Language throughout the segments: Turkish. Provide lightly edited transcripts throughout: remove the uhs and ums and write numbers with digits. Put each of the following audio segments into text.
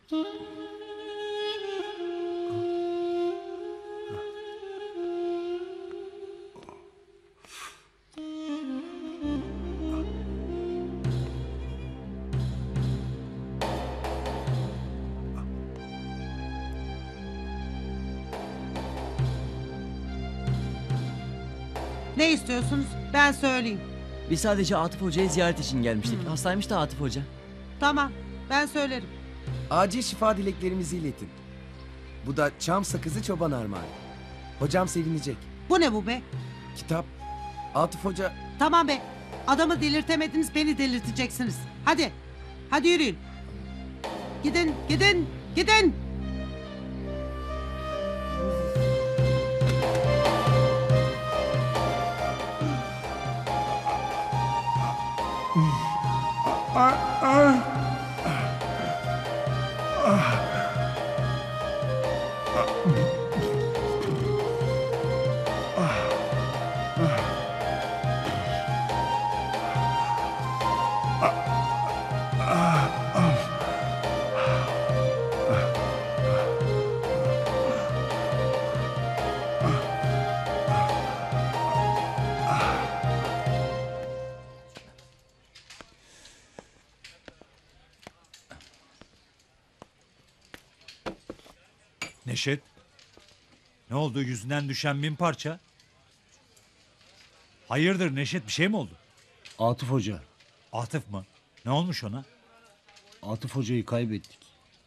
Ne istiyorsunuz? Ben söyleyeyim. Biz sadece Atıf Hoca'yı ziyaret için gelmiştik. Hastaymış da Atıf Hoca. Tamam, ben söylerim. Acil şifa dileklerimizi iletin. Bu da çam sakızı çoban armağanı. Hocam sevinecek. Bu ne bu be? Kitap. Atıf Hoca... Tamam be. Adamı delirtemediniz, beni delirteceksiniz. Hadi. Hadi yürüyün. Gidin, gidin, gidin. Neşet, ne oldu, yüzünden düşen 1000 parça? Hayırdır Neşet, bir şey mi oldu? Atıf Hoca. Atıf mı? Ne olmuş ona? Atıf Hoca'yı kaybettik.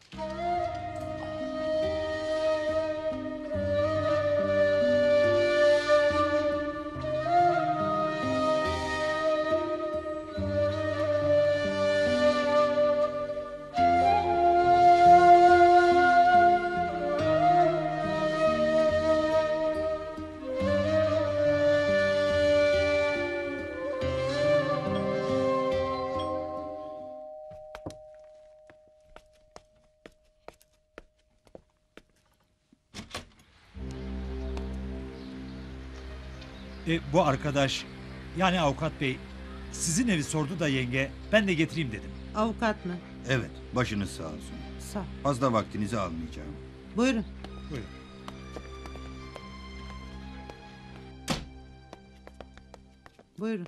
Bu arkadaş, yani avukat bey, sizin evi sordu da yenge, ben de getireyim dedim. Avukat mı? Evet, başınız sağ olsun. Sağ. Fazla vaktinizi almayacağım. Buyurun. Buyurun. Buyurun.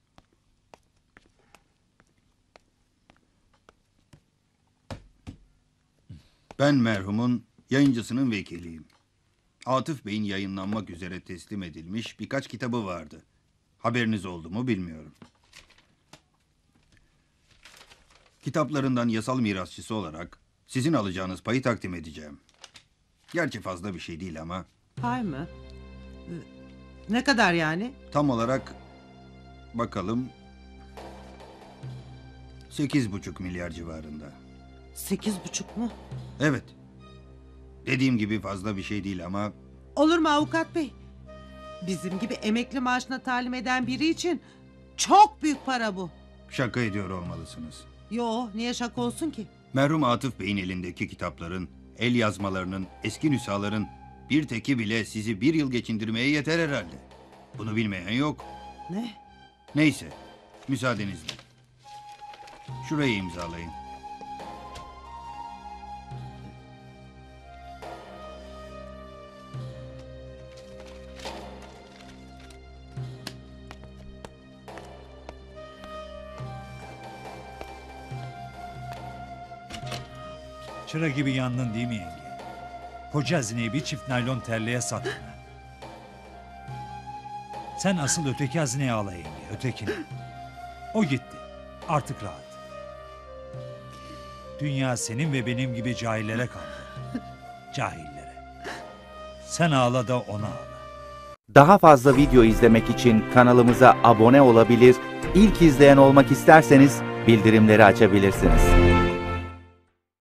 Ben merhumun yayıncısının vekiliyim. Atıf Bey'in yayınlanmak üzere teslim edilmiş birkaç kitabı vardı. Haberiniz oldu mu bilmiyorum. Kitaplarından yasal mirasçısı olarak sizin alacağınız payı takdim edeceğim. Gerçi fazla bir şey değil ama. Pay mı? Ne kadar yani? Tam olarak bakalım 8,5 milyar civarında. 8,5 mu? Evet. Dediğim gibi fazla bir şey değil ama Olur mu avukat bey? Bizim gibi emekli maaşına talim eden biri için çok büyük para bu. şaka ediyor olmalısınız. Yo, niye şaka olsun ki? Merhum Atıf Bey'in elindeki kitapların, el yazmalarının, eski nüshaların bir teki bile sizi 1 yıl geçindirmeye yeter herhalde. Bunu bilmeyen yok. Ne? Neyse, müsaadenizle. Şurayı imzalayın. Çıra gibi yandın değil mi yenge? Koca hazineyi bir çift naylon terliğe sattın. Sen asıl öteki hazineyi ağla yenge, ötekini. O gitti, artık rahat. Dünya senin ve benim gibi cahillere kaldı. Cahillere. Sen ağla da ona ağla. Daha fazla video izlemek için kanalımıza abone olabilir, ilk izleyen olmak isterseniz bildirimleri açabilirsiniz.